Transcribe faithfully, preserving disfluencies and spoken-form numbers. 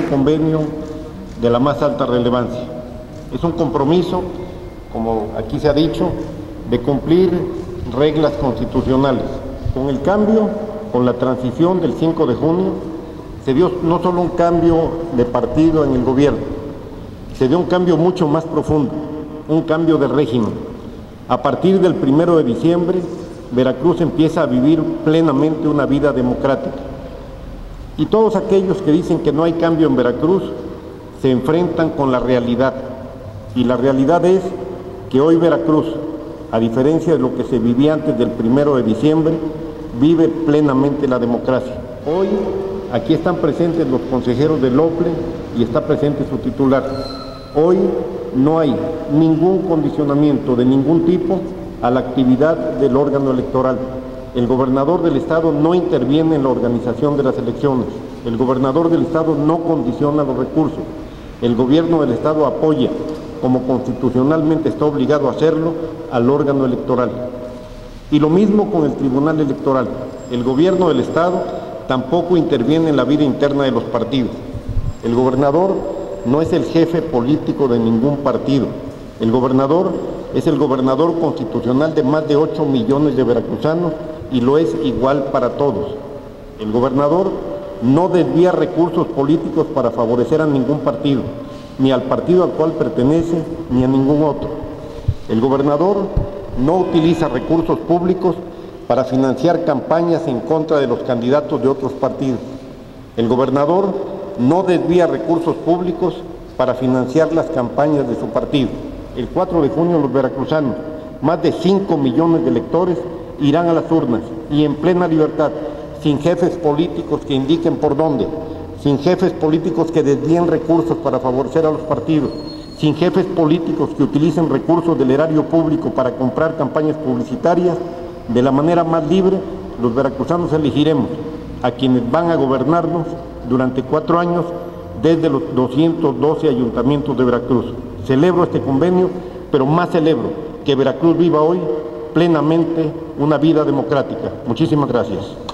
convenio de la más alta relevancia. Es un compromiso, como aquí se ha dicho, de cumplir reglas constitucionales. Con el cambio, con la transición del cinco de junio, se dio no solo un cambio de partido en el gobierno, se dio un cambio mucho más profundo, un cambio de régimen. A partir del primero de diciembre, Veracruz empieza a vivir plenamente una vida democrática. Y todos aquellos que dicen que no hay cambio en Veracruz se enfrentan con la realidad. Y la realidad es que hoy Veracruz, a diferencia de lo que se vivía antes del primero de diciembre, vive plenamente la democracia. Hoy aquí están presentes los consejeros del OPLE y está presente su titular. Hoy no hay ningún condicionamiento de ningún tipo a la actividad del órgano electoral. El gobernador del estado no interviene en la organización de las elecciones. El gobernador del estado no condiciona los recursos. El gobierno del estado apoya, como constitucionalmente está obligado a hacerlo, al órgano electoral. Y lo mismo con el Tribunal Electoral. El gobierno del estado tampoco interviene en la vida interna de los partidos. El gobernador no es el jefe político de ningún partido. El gobernador es el gobernador constitucional de más de ocho millones de veracruzanos y lo es igual para todos. El gobernador no desvía recursos políticos para favorecer a ningún partido, ni al partido al cual pertenece, ni a ningún otro. El gobernador no utiliza recursos públicos para financiar campañas en contra de los candidatos de otros partidos. El gobernador no desvía recursos públicos para financiar las campañas de su partido. El cuatro de junio los veracruzanos, más de cinco millones de electores, irán a las urnas y en plena libertad, sin jefes políticos que indiquen por dónde, sin jefes políticos que desvíen recursos para favorecer a los partidos, sin jefes políticos que utilicen recursos del erario público para comprar campañas publicitarias. De la manera más libre, los veracruzanos elegiremos a quienes van a gobernarnos durante cuatro años desde los doscientos doce ayuntamientos de Veracruz. Celebro este convenio, pero más celebro que Veracruz viva hoy plenamente una vida democrática. Muchísimas gracias.